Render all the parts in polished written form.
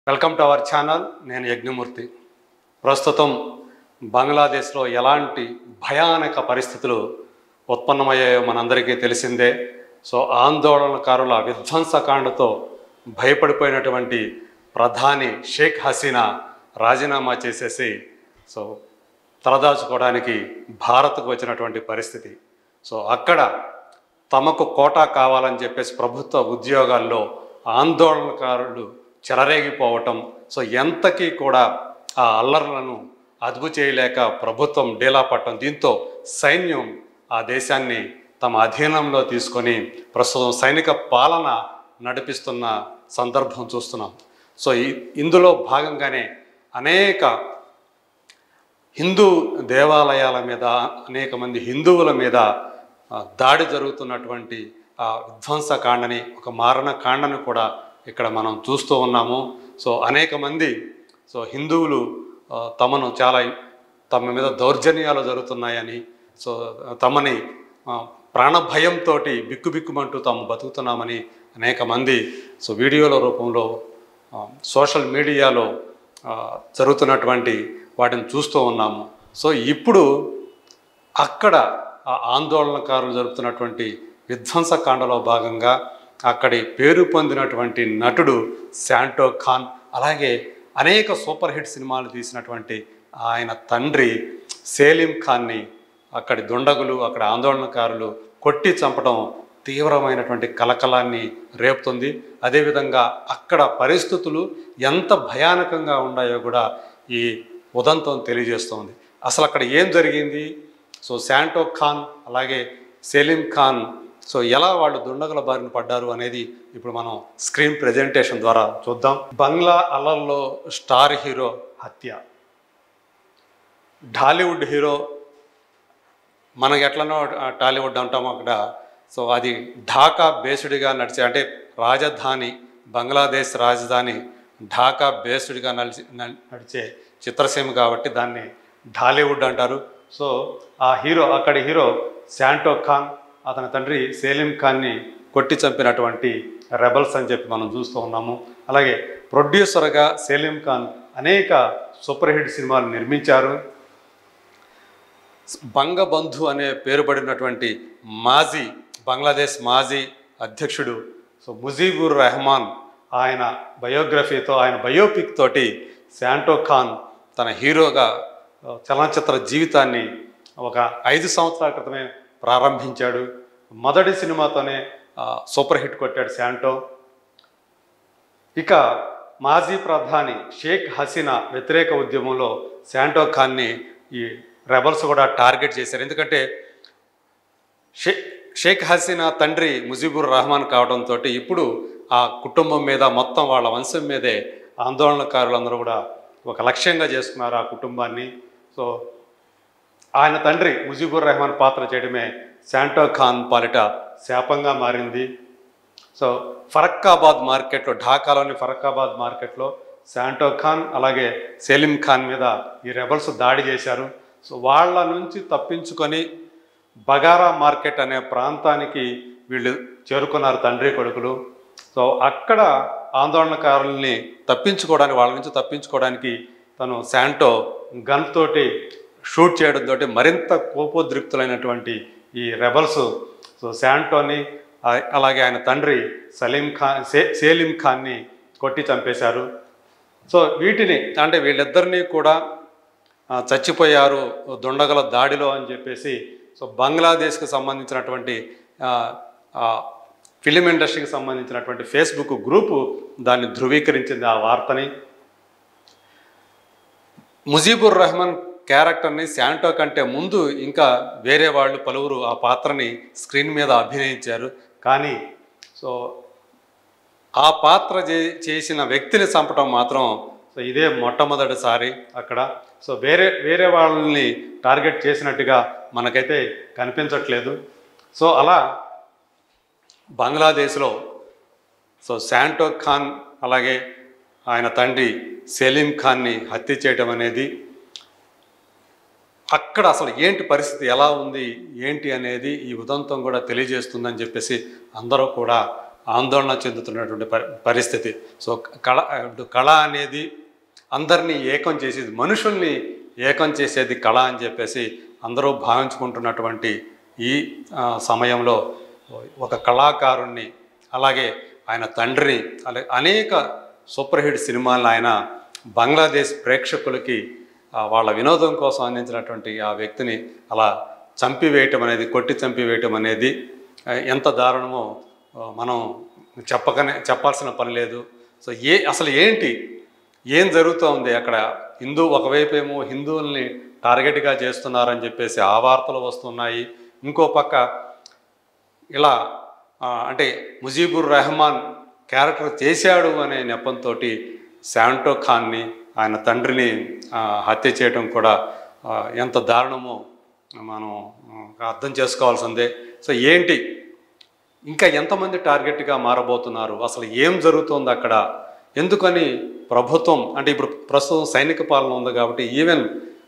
Welcome to our channel. నేను యజ్ఞమూర్తి. ప్రస్తుతం బంగ్లాదేశ్లో ఎలాంటి భయానక పరిస్థితులు ఉత్పన్నమయ్యాయో మనందరికీ తెలిసిందే. ఆందోళనకారుల విధ్వంసకాండతో భయపడిపోయినటువంటి ప్రధాని షేక్ హసీనా రాజీనామా చేసేసి తలదాచుకోవడానికి భారత్కు వచ్చినటువంటి పరిస్థితి. అక్కడ తమకు కోటా కావాలని చెప్పేసి ప్రభుత్వ ఉద్యోగాల్లో ఆందోళనకారులు చెలరేగిపోవటం, ఎంతకీ కూడా ఆ అల్లర్లను అదుపు చేయలేక ప్రభుత్వం డీలా పట్టడం, దీంతో సైన్యం ఆ దేశాన్ని తమ అధీనంలో తీసుకొని ప్రస్తుతం సైనిక పాలన నడిపిస్తున్న సందర్భం చూస్తున్నాం. ఇందులో భాగంగానే అనేక హిందూ దేవాలయాల మీద, అనేక మంది హిందువుల మీద దాడి జరుగుతున్నటువంటి ఆ విధ్వంసకాండని, ఒక మారణకాండని కూడా ఇక్కడ మనం చూస్తూ ఉన్నాము. అనేక మంది హిందువులు తమ మీద దౌర్జన్యాలు జరుగుతున్నాయని, తమని ప్రాణభయంతో బిక్కుబిక్కుమంటూ తాము బతుకుతున్నామని అనేక మంది వీడియోల రూపంలో సోషల్ మీడియాలో జరుగుతున్నటువంటి వాటిని చూస్తూ ఉన్నాము. ఇప్పుడు అక్కడ ఆ ఆందోళనకారులు జరుపుతున్నటువంటి విధ్వంసకాండలో భాగంగా అక్కడి పేరు పొందినటువంటి నటుడు శాంటో ఖాన్, అలాగే అనేక సూపర్ హిట్ సినిమాలు తీసినటువంటి ఆయన తండ్రి సేలిం ఖాన్ని అక్కడి దుండగులు, అక్కడ ఆందోళనకారులు కొట్టి చంపడం తీవ్రమైనటువంటి కలకలాన్ని రేపుతుంది. అదేవిధంగా అక్కడ పరిస్థితులు ఎంత భయానకంగా ఉన్నాయో కూడా ఈ ఉదంతం తెలియజేస్తోంది. అసలు అక్కడ ఏం జరిగింది, శాంటో ఖాన్ అలాగే సేలిం ఖాన్ ఎలా వాళ్ళు దుండగుల బారిన పడ్డారు అనేది ఇప్పుడు మనం స్క్రీన్ ప్రెజెంటేషన్ ద్వారా చూద్దాం. బంగ్లా అల్లల్లో స్టార్ హీరో హత్య. టాలీవుడ్ హీరో, మనకి ఎట్లనో టాలీవుడ్ అంటాము అక్కడ, అది ఢాకా బేస్డ్గా నడిచే, అంటే రాజధాని బంగ్లాదేశ్ రాజధాని ఢాకా బేస్డ్గా నడిచే చిత్రసీమ కాబట్టి దాన్ని టాలీవుడ్ అంటారు. ఆ హీరో, అక్కడి హీరో శాంటో ఖాన్, అతని తండ్రి సేలిం ఖాన్ని కొట్టి చంపినటువంటి రెబల్స్ అని చెప్పి మనం చూస్తూ ఉన్నాము. అలాగే ప్రొడ్యూసర్గా సేలిం ఖాన్ అనేక సూపర్ హిట్ సినిమాలు నిర్మించారు. బంగబంధు అనే పేరు పడినటువంటి బంగ్లాదేశ్ మాజీ అధ్యక్షుడు ముజీబుర్ రెహమాన్, ఆయన బయోగ్రఫీతో, ఆయన బయోపిక్ తోటి శాంటో ఖాన్ తన హీరోగా చలనచిత్ర జీవితాన్ని ఒక 5 సంవత్సరాల క్రితమే ప్రారంభించాడు. మొదటి సినిమాతోనే సూపర్ హిట్ కొట్టాడు శాంటో. ఇక మాజీ ప్రధాని షేక్ హసీనా వ్యతిరేక ఉద్యమంలో శాంటో ఖాన్ని ఈ రెబల్స్ కూడా టార్గెట్ చేశారు. ఎందుకంటే షేక్ హసీనా తండ్రి ముజీబుర్ రెహమాన్ కావడంతో ఇప్పుడు ఆ కుటుంబం మీద, మొత్తం వాళ్ళ వంశం మీదే ఆందోళనకారులందరూ కూడా ఒక లక్ష్యంగా చేసుకున్నారు ఆ కుటుంబాన్ని. ఆయన తండ్రి ముజీబుర్ రెహమాన్ పాత్ర చేయడమే శాంటో ఖాన్ పాలిట శాపంగా మారింది. ఫరక్కాబాద్ మార్కెట్లో, ఢాకాలోని ఫరక్కాబాద్ మార్కెట్లో శాంటో ఖాన్ అలాగే సేలిం ఖాన్ మీద ఈ రెబల్స్ దాడి చేశారు. వాళ్ళ నుంచి తప్పించుకొని బగారా మార్కెట్ అనే ప్రాంతానికి వీళ్ళు చేరుకున్నారు తండ్రి కొడుకులు. అక్కడ ఆందోళనకారుల్ని తప్పించుకోవడానికి, వాళ్ళ నుంచి తప్పించుకోవడానికి తను శాంటో గన్ తోటి షూట్ చేయడంతో మరింత కోపోద్రిక్తులైనటువంటి ఈ రెబల్స్ శాంటోని అలాగే ఆయన తండ్రి సేలిం ఖాన్ని కొట్టి చంపేశారు. వీటిని, అంటే వీళ్ళిద్దరినీ కూడా చచ్చిపోయారు దుండగల దాడిలో అని చెప్పేసి బంగ్లాదేశ్కి సంబంధించినటువంటి ఫిలిం ఇండస్ట్రీకి సంబంధించినటువంటి ఫేస్బుక్ గ్రూపు దాన్ని ధృవీకరించింది, ఆ వార్తని. ముజీబుర్ రెహమాన్ క్యారెక్టర్ని శాంటో కంటే ముందు ఇంకా వేరే వాళ్ళు పలువురు ఆ పాత్రని స్క్రీన్ మీద అభినయించారు. కానీ ఆ పాత్ర చేసిన వ్యక్తిని చంపటం మాత్రం ఇదే మొట్టమొదటిసారి అక్కడ. వేరే వాళ్ళని టార్గెట్ చేసినట్టుగా మనకైతే కనిపించట్లేదు. అలా బంగ్లాదేశ్లో శాంటో ఖాన్ అలాగే ఆయన తండ్రి సేలిం ఖాన్ని హత్య చేయడం అనేది, అక్కడ అసలు ఏంటి పరిస్థితి, ఎలా ఉంది ఏంటి అనేది ఈ ఉదంతం కూడా తెలియజేస్తుందని చెప్పేసి అందరూ కూడా ఆందోళన చెందుతున్నటువంటి పరిస్థితి. సో కళ అనేది అందరినీ ఏకం చేసేది, మనుషుల్ని ఏకం చేసేది కళ అని చెప్పేసి అందరూ భావించుకుంటున్నటువంటి ఈ సమయంలో ఒక కళాకారుణ్ణి, అలాగే ఆయన తండ్రిని, అలాగే అనేక సూపర్ హిట్ సినిమాలను ఆయన బంగ్లాదేశ్ ప్రేక్షకులకి వాళ్ళ వినోదం కోసం అందించినటువంటి ఆ వ్యక్తిని అలా చంపివేయటం అనేది, కొట్టి చంపివేయటం అనేది ఎంత దారుణమో మనం చెప్పాల్సిన పని లేదు. సో అసలు ఏం జరుగుతూ ఉంది అక్కడ? ఒకవైపు ఏమో హిందువుల్ని టార్గెట్గా చేస్తున్నారని చెప్పేసి ఆ వార్తలు వస్తున్నాయి. ఇంకో పక్క ఇలా అంటే ముజీబుర్ రెహమాన్ క్యారెక్టర్ చేశాడు అనే నెపంతో శాంటో ఖాన్ని, ఆయన తండ్రిని హత్య చేయడం కూడా ఎంత దారుణమో మనం అర్థం చేసుకోవాల్సిందే. సో ఇంకా ఎంతమంది టార్గెట్గా మారబోతున్నారు? అసలు ఏం జరుగుతుంది అక్కడ? ఎందుకని ప్రభుత్వం అంటే ఇప్పుడు ప్రస్తుతం సైనిక పాలన ఉంది కాబట్టి ఈవెన్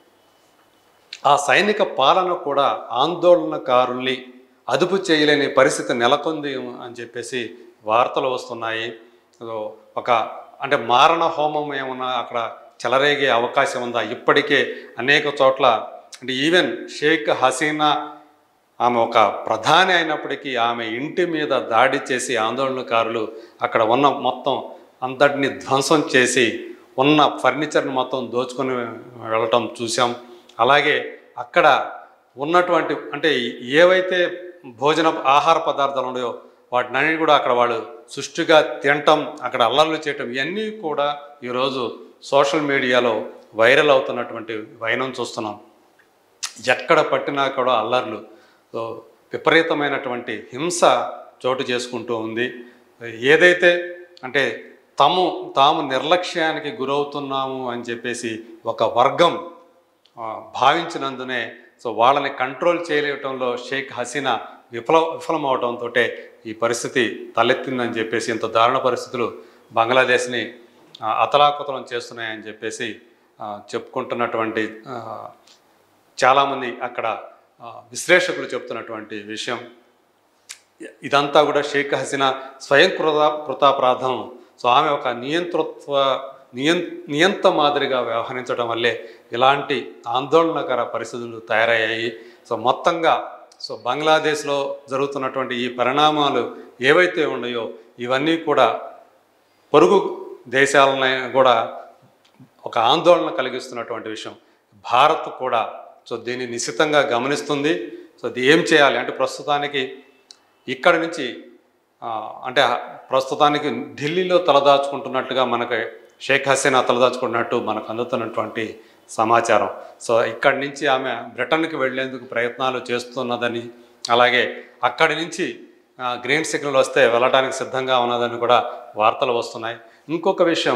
ఆ సైనిక పాలన కూడా ఆందోళనకారుల్ని అదుపు చేయలేని పరిస్థితి నెలకొంది అని చెప్పేసి వార్తలు వస్తున్నాయి. అంటే మారణ హోమం ఏమన్నా అక్కడ చెలరేగే అవకాశం ఉందా? ఇప్పటికే అనేక చోట్ల అంటే ఈవెన్ షేక్ హసీనా ఆమె ఒక ప్రధాని అయినప్పటికీ ఆమె ఇంటి మీద దాడి చేసి ఆందోళనకారులు అక్కడ ఉన్న మొత్తం అంతటిని ధ్వంసం చేసి ఉన్న ఫర్నిచర్ని మొత్తం దోచుకొని వెళ్ళటం చూసాం. అలాగే అక్కడ ఉన్నటువంటి అంటే ఏవైతే ఆహార పదార్థాలు ఉన్నాయో వాటినన్నీ కూడా అక్కడ వాళ్ళు సుష్టిగా తినటం, అక్కడ అల్లర్లు చేయటం, ఇవన్నీ కూడా ఈరోజు సోషల్ మీడియాలో వైరల్ అవుతున్నటువంటి వైనం చూస్తున్నాం. ఎక్కడ పట్టినా కూడా అల్లర్లు, విపరీతమైనటువంటి హింస చోటు చేసుకుంటూ ఉంది. ఏదైతే అంటే తాము నిర్లక్ష్యానికి గురవుతున్నాము అని చెప్పేసి ఒక వర్గం భావించినందునే వాళ్ళని కంట్రోల్ చేయలేటంలో షేక్ హసీనా విఫలమవడంతో ఈ పరిస్థితి తలెత్తిందని చెప్పేసి, ఇంత దారుణ పరిస్థితులు బంగ్లాదేశ్ని అతలాకుతలం చేస్తున్నాయని చెప్పేసి చెప్పుకుంటున్నటువంటి చాలామంది అక్కడ విశ్లేషకులు చెప్తున్నటువంటి విషయం. ఇదంతా కూడా షేక్ హసీనా స్వయం కృతాపరాధం. ఆమె ఒక నియంత మాదిరిగా వ్యవహరించడం వల్లే ఇలాంటి ఆందోళనకర పరిస్థితులు తయారయ్యాయి. మొత్తంగా బంగ్లాదేశ్లో జరుగుతున్నటువంటి ఈ పరిణామాలు ఏవైతే ఉన్నాయో ఇవన్నీ కూడా పొరుగు దేశాలని కూడా ఒక ఆందోళన కలిగిస్తున్నటువంటి విషయం. భారత్ కూడా దీన్ని నిశితంగా గమనిస్తుంది. ఏం చేయాలి అంటే ప్రస్తుతానికి ఇక్కడి నుంచి అంటే ప్రస్తుతానికి ఢిల్లీలో తలదాచుకుంటున్నట్టుగా మనకి షేక్ హసీనా తలదాచుకున్నట్టు మనకు అందుతున్నటువంటి సమాచారం. ఇక్కడి నుంచి ఆమె బ్రిటన్కి వెళ్లేందుకు ప్రయత్నాలు చేస్తున్నదని, అలాగే అక్కడి నుంచి గ్రీన్ సిగ్నల్ వస్తే వెళ్ళడానికి సిద్ధంగా ఉన్నదని కూడా వార్తలు వస్తున్నాయి. ఇంకొక విషయం,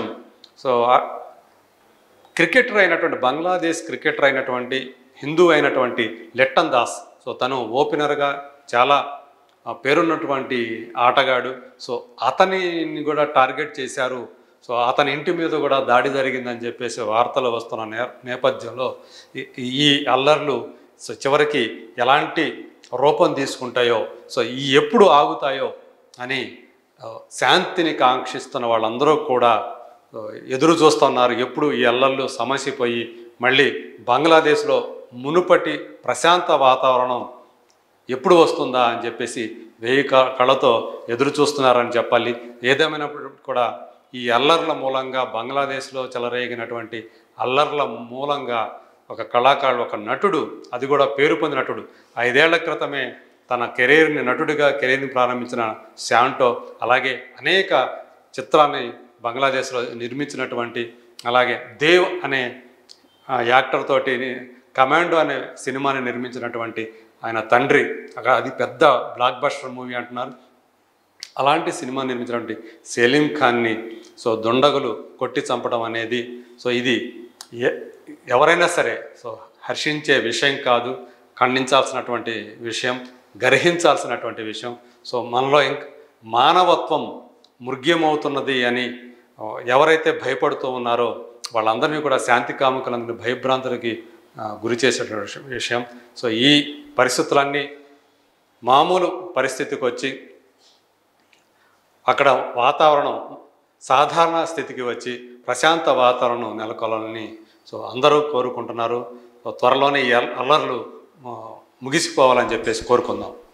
క్రికెటర్ అయినటువంటి బంగ్లాదేశ్ క్రికెటర్ అయినటువంటి హిందూ అయినటువంటి లిట్టన్ దాస్, తను ఓపెనర్గా చాలా పేరున్నటువంటి ఆటగాడు. అతనిని కూడా టార్గెట్ చేశారు. అతని ఇంటి మీద కూడా దాడి జరిగిందని చెప్పేసి వార్తలు వస్తున్న నేపథ్యంలో ఈ అల్లర్లు చివరికి ఎలాంటి రూపం తీసుకుంటాయో, ఎప్పుడు ఆగుతాయో అని శాంతిని కాంక్షిస్తున్న వాళ్ళందరూ కూడా ఎదురు చూస్తున్నారు. ఎప్పుడు ఈ అల్లర్లు సమసిపోయి మళ్ళీ బంగ్లాదేశ్లో మునుపటి ప్రశాంత వాతావరణం ఎప్పుడు వస్తుందా అని చెప్పేసి వేయి కళ్ళతో ఎదురు చూస్తున్నారని చెప్పాలి. ఏదేమైనప్పుడు కూడా ఈ అల్లర్ల మూలంగా బంగ్లాదేశ్లో చెలరేగినటువంటి అల్లర్ల మూలంగా ఒక కళాకారుడు, ఒక నటుడు, అది కూడా పేరు పొందిన నటుడు, 5 ఏళ్ల క్రితమే తన నటుడిగా కెరీర్ని ప్రారంభించిన శాంటో, అలాగే అనేక చిత్రాన్ని బంగ్లాదేశ్లో నిర్మించినటువంటి, అలాగే దేవ్ అనే యాక్టర్ తోటి కమాండో అనే సినిమాని నిర్మించినటువంటి ఆయన తండ్రి, అది పెద్ద బ్లాక్ బస్టర్ మూవీ అంటున్నారు. అలాంటి సినిమా నిర్మించినటువంటి సలీం ఖాన్ని దుండగులు కొట్టి చంపడం అనేది ఇది ఎవరైనా సరే హర్షించే విషయం కాదు, ఖండించాల్సినటువంటి విషయం, గర్హించాల్సినటువంటి విషయం. మనలో మానవత్వం మృగ్యమవుతున్నది అని ఎవరైతే భయపడుతూ ఉన్నారో వాళ్ళందరినీ కూడా శాంతి కాముకులందరినీ భయభ్రాంతులకి గురి చేసేటువంటి విషయం. ఈ పరిస్థితులన్నీ మామూలు పరిస్థితికి వచ్చి అక్కడ వాతావరణం సాధారణ స్థితికి వచ్చి ప్రశాంత వాతావరణం నెలకొల్పాలని సో అందరూ కోరుకుంటున్నారు. త్వరలోనే ఈ అల్లర్లు ముగిసిపోవాలని చెప్పేసి కోరుకుందాం.